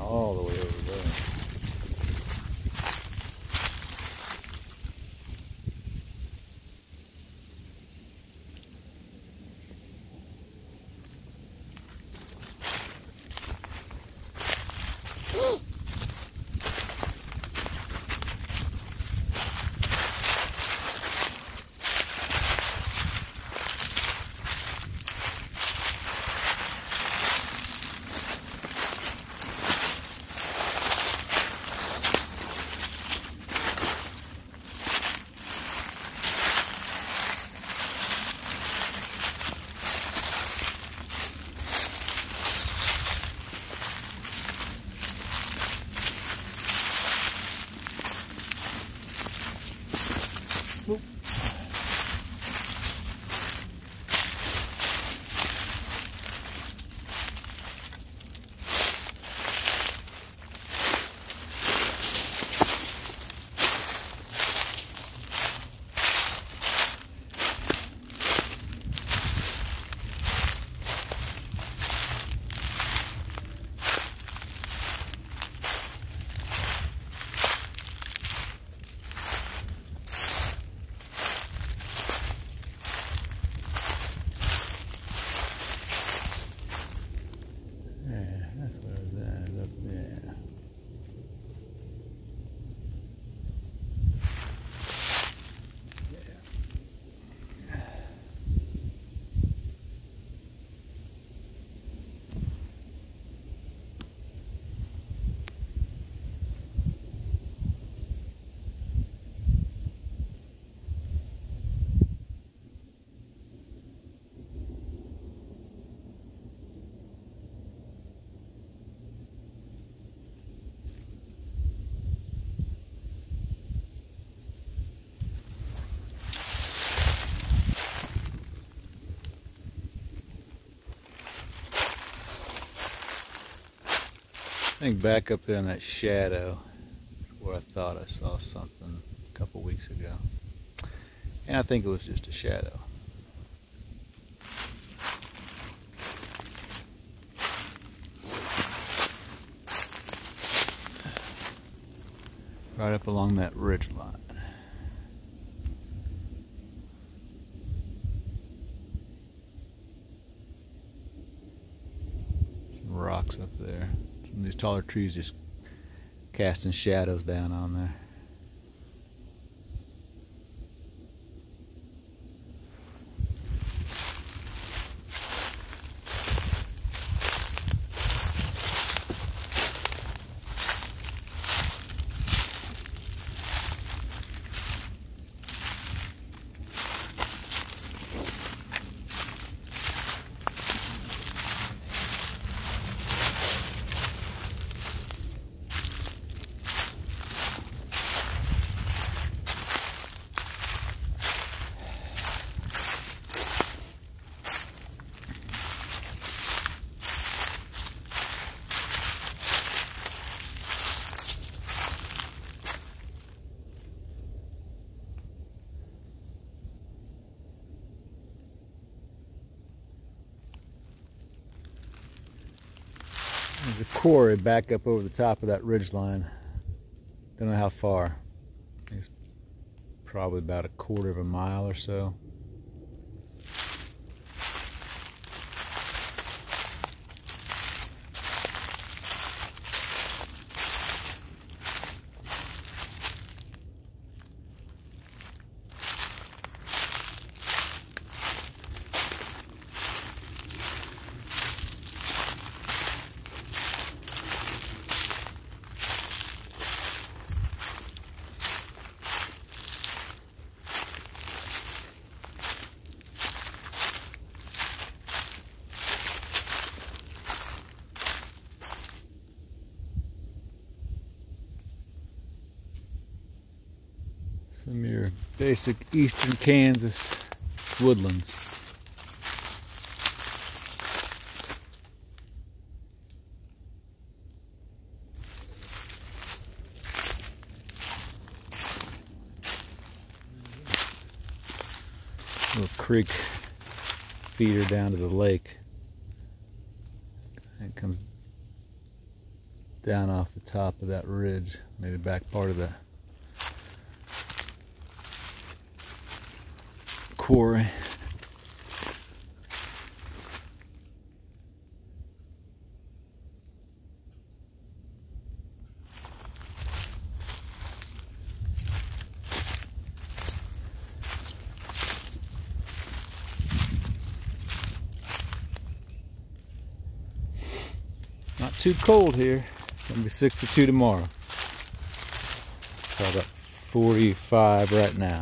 all the way over there. I think back up there in that shadow where I thought I saw something a couple weeks ago. And I think it was just a shadow. Right up along that ridge line. Some rocks up there. Some of these taller trees just casting shadows down on there. There's a quarry back up over the top of that ridge line. Don't know how far. It's probably about a quarter of a mile or so. Some of your basic eastern Kansas woodlands. Little creek feeder down to the lake. It comes down off the top of that ridge, maybe back part of the quarry. Not too cold here. It's gonna be 62 tomorrow. Probably about 45 right now.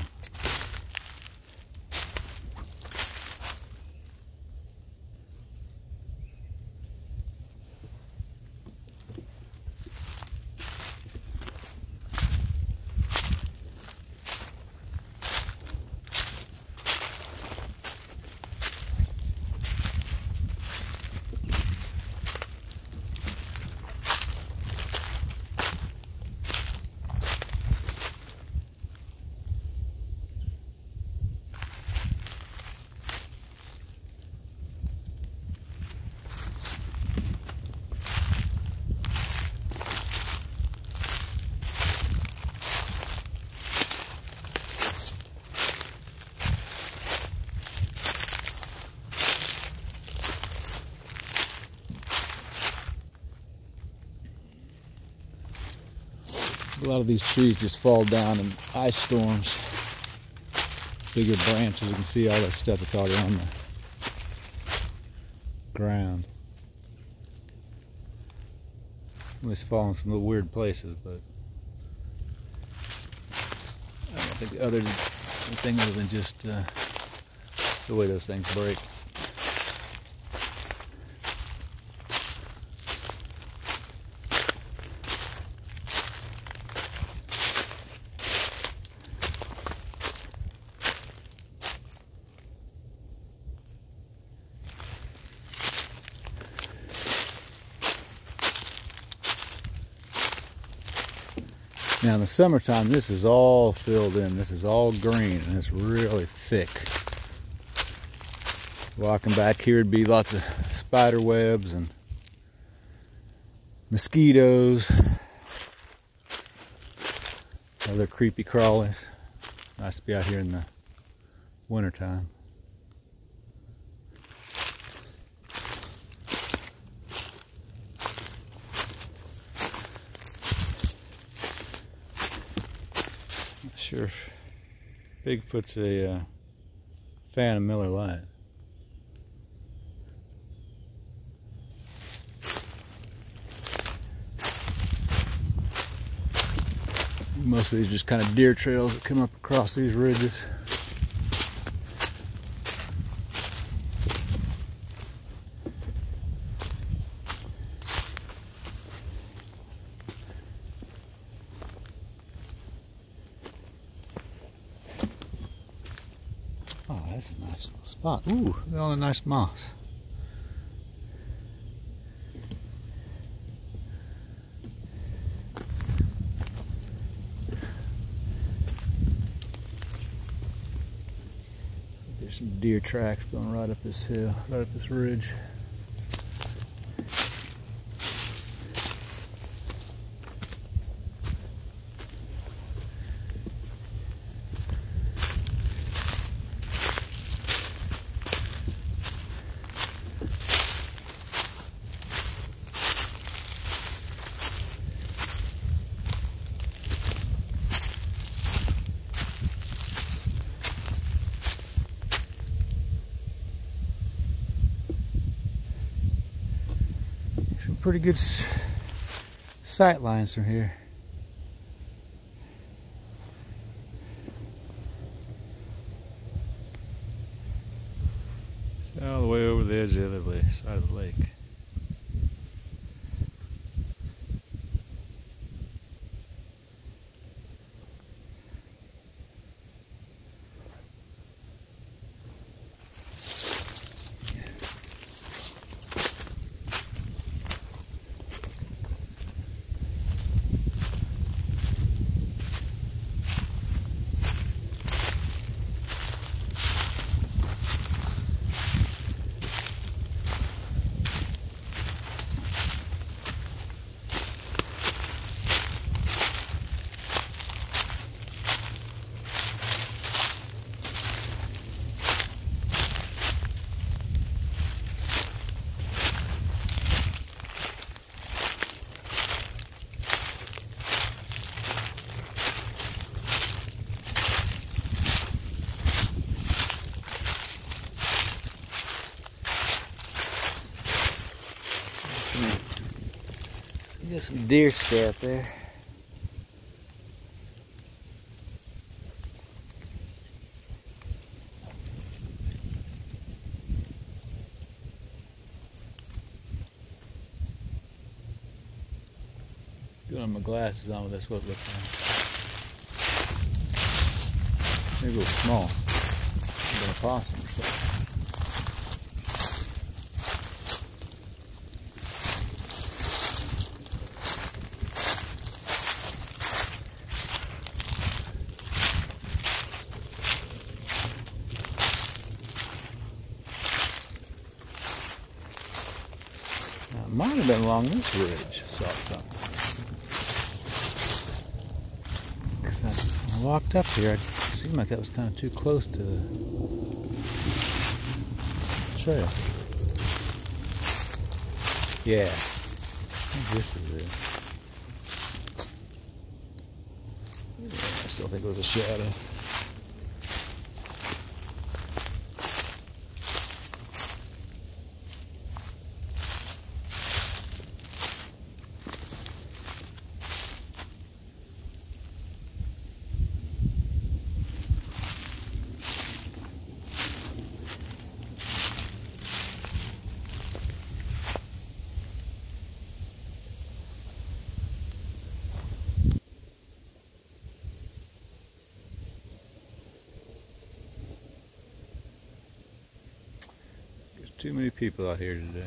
A lot of these trees just fall down in ice storms. Bigger branches, you can see all that stuff that's already on the ground. It's fall in some little weird places, but I don't think anything other than just the way those things break. Now in the summertime, this is all filled in. This is all green and it's really thick. Walking back here would be lots of spider webs and mosquitoes, other creepy crawlies. Nice to be out here in the wintertime. Sure, Bigfoot's a fan of Miller Lite. Most of these are just kind of deer trails that come up across these ridges. Oh, that's a nice little spot. Ooh, look at all the nice moss. There's some deer tracks going right up this hill, right up this ridge. Some pretty good sight lines from here. All the way over the edge of the other side of the lake. Got some deer scat there. Doing my glasses on, that's what it looks like. Maybe a little small. Maybe a possum or something. Now, it might have been along this ridge. I saw something. When I walked up here, it seemed like that was kind of too close to the trail. Yeah, this is it. Yeah, I still think it was a shadow. Too many people out here today.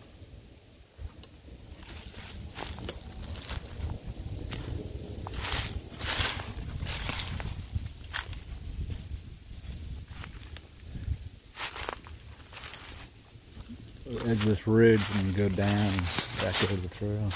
Edge of this ridge and go down and back over the trail.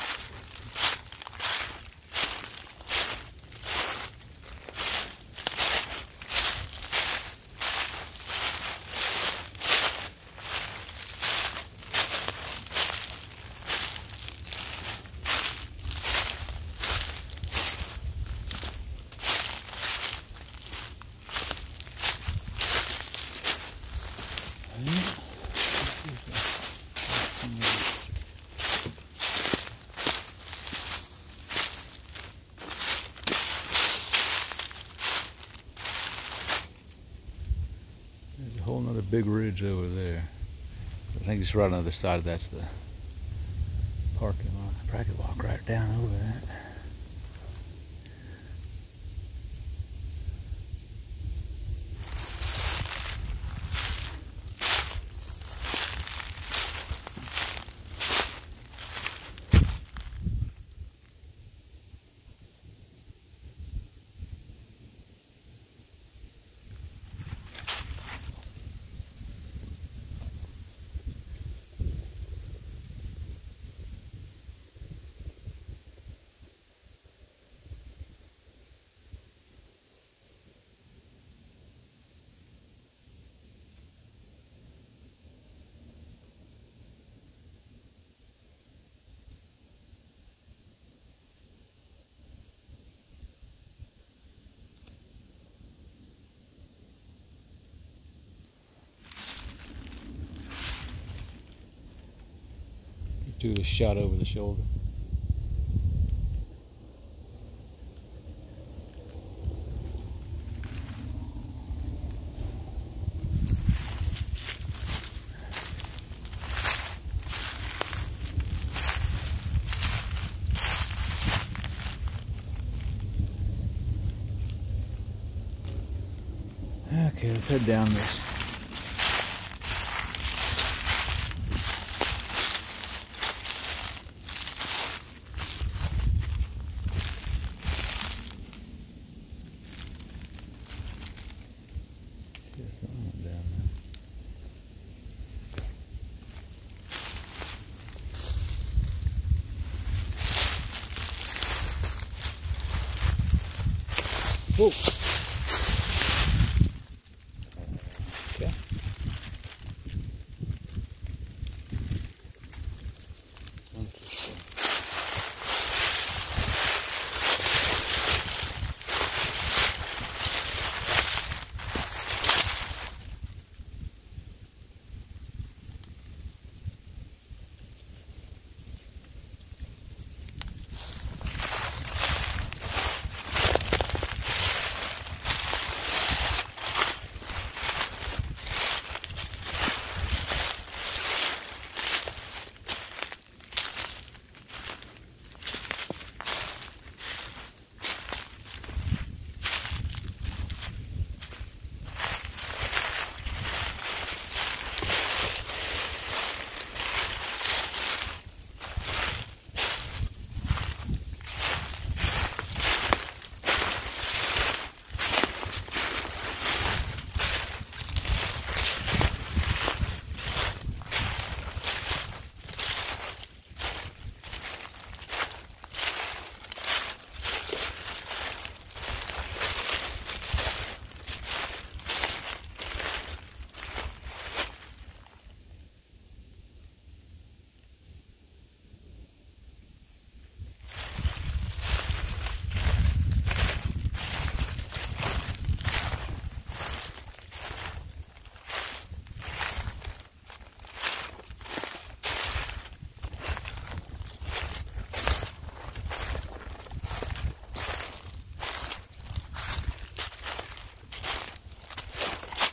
There's a whole nother big ridge over there. I think it's right on the other side. That's the parking lot. I probably could walk right down over that. Do a shot over the shoulder. Okay, let's head down this. Whoa. Okay. Interesting.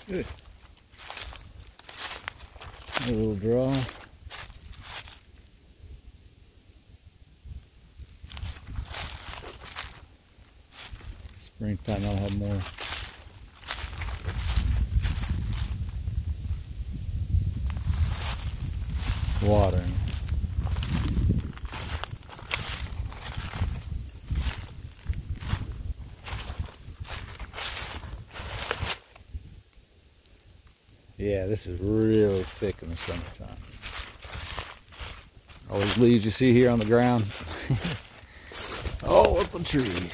Good. A little draw. Springtime I'll have more. Watering. Yeah, this is really thick in the summertime. All these leaves you see here on the ground, all up on trees.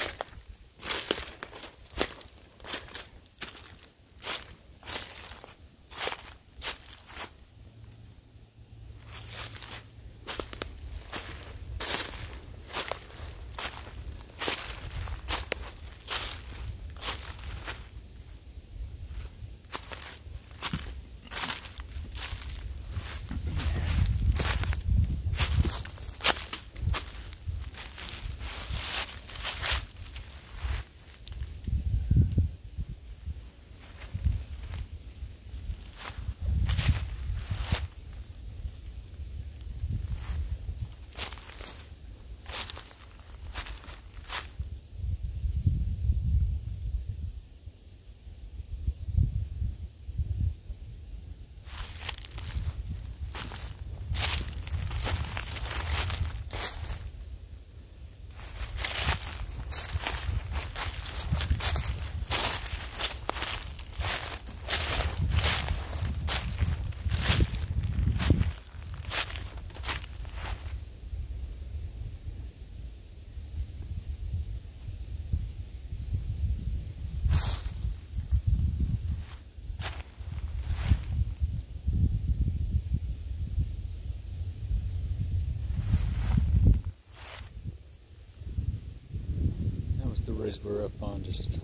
The ridge we're up on just about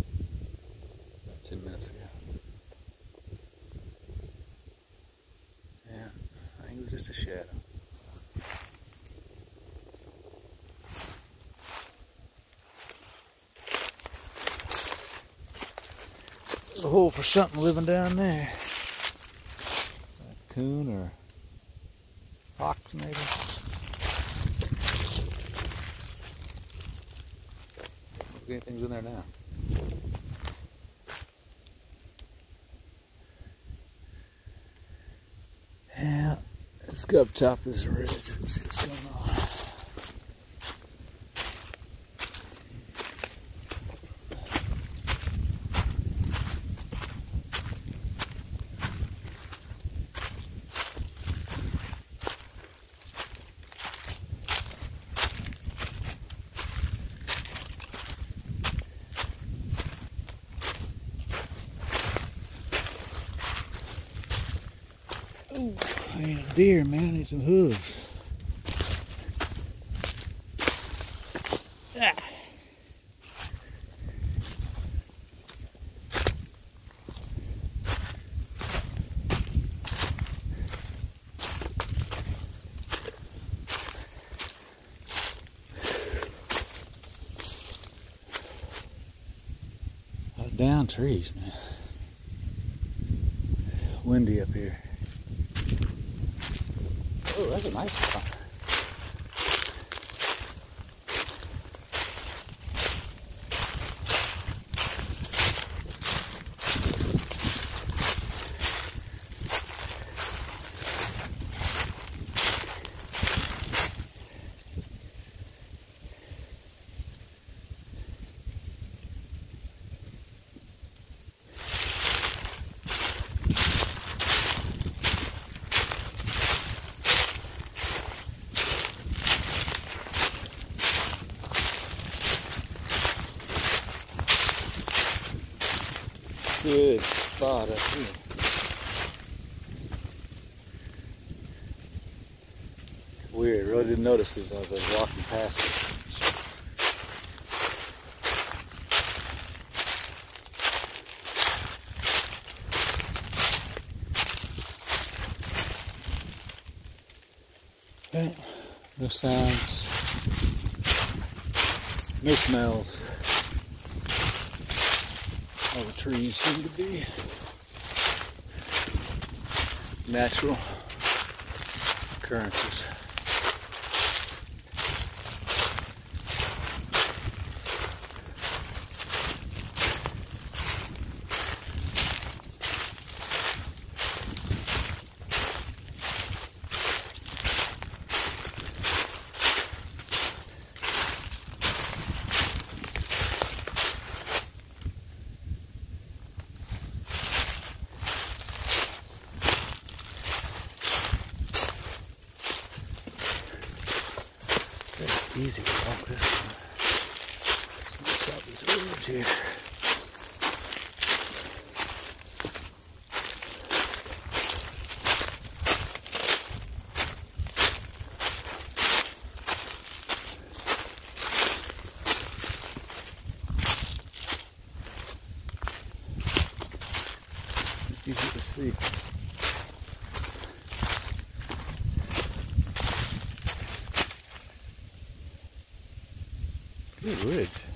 10 minutes ago. Yeah, I think it was just a shadow. There's a hole for something living down there. A coon or fox maybe. Anything's in there now. Yeah, let's go up top of this ridge and see what's going on. Ooh, I ain't a deer, man. I need some hooves. Ah. Down trees, man. Windy up here. Oh, that's a nice spot. Good spot up here. Weird, really didn't notice these as I was walking past it. Okay. No sounds, no smells. All the trees seem to be natural occurrences. It's easy to walk this one. Let's watch out these roads here. Easy to see. Good ridge.